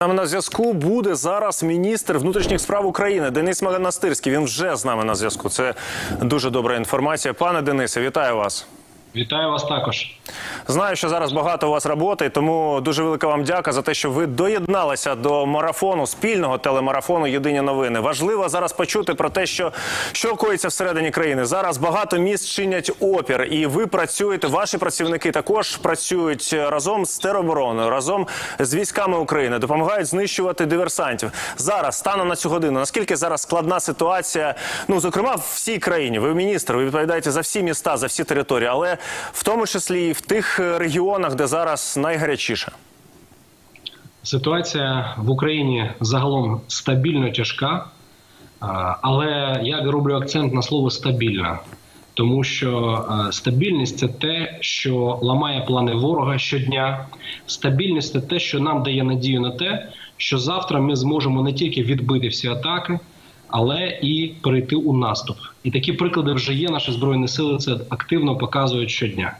На зв'язку буде зараз міністр внутрішніх справ України Денис Монастирський. Він вже з нами на зв'язку. Це дуже добра інформація. Пане Денисе, вітаю вас. Вітаю вас також. Знаю, що зараз багато у вас роботи, тому дуже велика вам дяка за те, що ви доєдналися до марафону, спільного телемарафону «Єдині новини». Важливо зараз почути про те, що коїться всередині країни. Зараз багато міст чинять опір, і ви працюєте, ваші працівники також працюють разом з теробороною, разом з військами України, допомагають знищувати диверсантів. Зараз, станом на цю годину, наскільки зараз складна ситуація, зокрема, в всій країні? Ви міністр, ви відповідаєте за всі міста, за всі території, але в тому числі і в тих регіонах, де зараз найгарячіше. Ситуація в Україні загалом стабільно тяжка, але я роблю акцент на слово «стабільна». Тому що стабільність – це те, що ламає плани ворога щодня. Стабільність – це те, що нам дає надію на те, що завтра ми зможемо не тільки відбити всі атаки, але і перейти у наступ. І такі приклади вже є, наші Збройні Сили це активно показують щодня.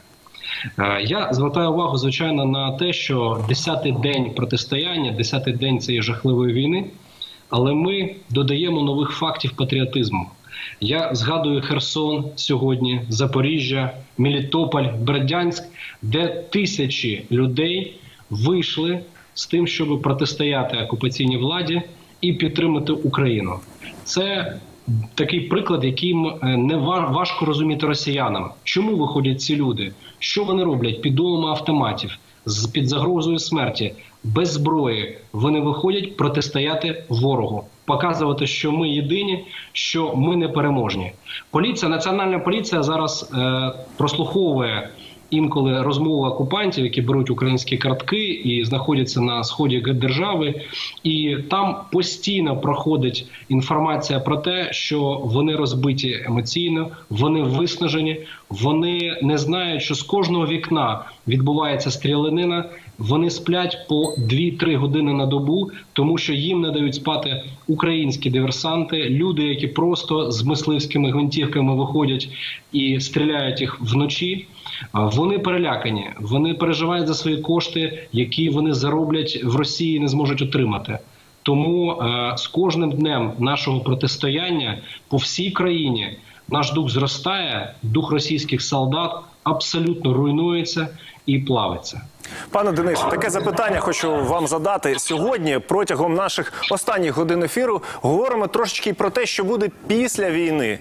Я звертаю увагу, звичайно, на те, що 10-й день протистояння, 10-й день цієї жахливої війни, але ми додаємо нових фактів патріотизму. Я згадую Херсон сьогодні, Запоріжжя, Мелітополь, Бердянськ, де тисячі людей вийшли з тим, щоб протистояти окупаційній владі і підтримати Україну. Це такий приклад, яким не важко розуміти росіянам. Чому виходять ці люди? Що вони роблять під дулами автоматів, під загрозою смерті, без зброї? Вони виходять протистояти ворогу, показувати, що ми єдині, що ми непереможні. Поліція, Національна поліція зараз прослуховує інколи розмови окупантів, які беруть українські картки і знаходяться на сході держави. І там постійно проходить інформація про те, що вони розбиті емоційно, вони виснажені, вони не знають, що з кожного вікна відбувається стрілянина, вони сплять по 2-3 години на добу, тому що їм не дають спати українські диверсанти, люди, які просто з мисливськими гвинтівками виходять і стріляють їх вночі. Вони перелякані, вони переживають за свої кошти, які вони зароблять в Росії і не зможуть отримати. Тому з кожним днем нашого протистояння по всій країні наш дух зростає, дух російських солдат абсолютно руйнується і плавиться. Пане Денисе, таке запитання хочу вам задати. Сьогодні, протягом наших останніх годин ефіру, говоримо трошечки про те, що буде після війни.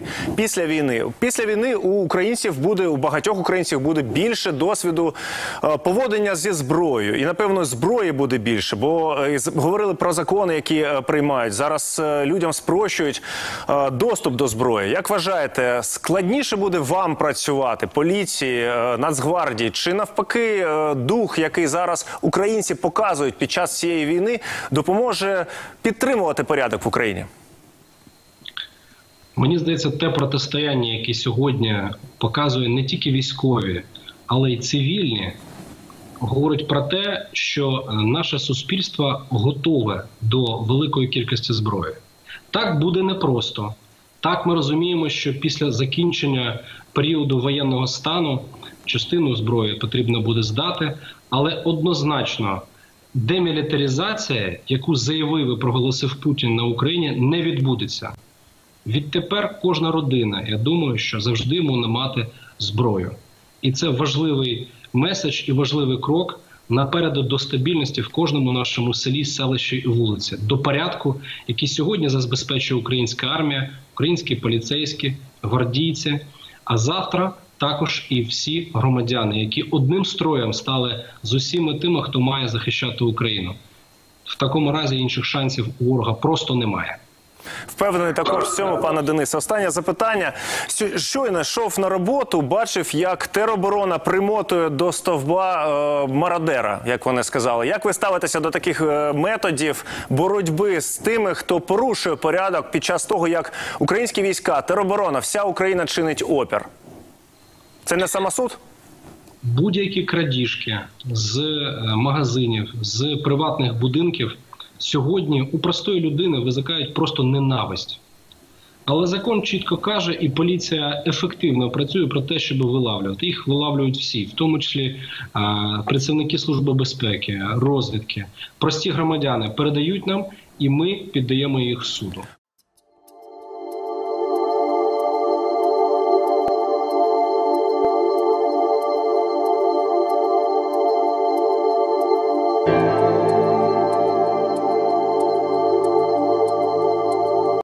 Після війни у багатьох українців буде більше досвіду поводження зі зброєю. І, напевно, зброї буде більше, бо говорили про закони, які приймають. Зараз людям спрощують доступ до зброї. Як вважаєте, складніше буде вам працювати, поліції, Нацгвардії, чи навпаки дух, який зараз українці показують під час цієї війни, допоможе підтримувати порядок в Україні? Мені здається, те протистояння, яке сьогодні показує не тільки військові, але й цивільні, говорить про те, що наше суспільство готове до великої кількості зброї. Так буде непросто. Так ми розуміємо, що після закінчення періоду воєнного стану частину зброї потрібно буде здати, але однозначно демілітаризація, яку заявив і проголосив Путін на Україні, не відбудеться. Відтепер кожна родина, я думаю, що завжди може мати зброю. І це важливий меседж і важливий крок напереду до стабільності в кожному нашому селі, селищі і вулиці, до порядку, який сьогодні забезпечує українська армія, українські поліцейські, гвардійці, а завтра також і всі громадяни, які одним строєм стали з усіма тими, хто має захищати Україну. В такому разі інших шансів у ворога просто немає. Впевнений також в цьому, пане Денисе. Останнє запитання. Щойно йшов на роботу, бачив, як тероборона примотує до стовба мародера, як вони сказали. Як ви ставитеся до таких методів боротьби з тими, хто порушує порядок під час того, як українські війська, тероборона, вся Україна чинить опір? Це не самосуд? Будь-які крадіжки з магазинів, з приватних будинків сьогодні у простої людини викликають просто ненависть. Але закон чітко каже, і поліція ефективно працює про те, щоб вилавлювати. Їх вилавлюють всі, в тому числі працівники Служби безпеки, розвідки. Прості громадяни передають нам, і ми піддаємо їх суду.